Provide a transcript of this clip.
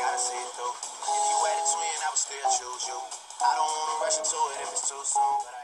gotta see it through. If you had a twin, I would still choose you. I don't wanna rush into it if it's too soon.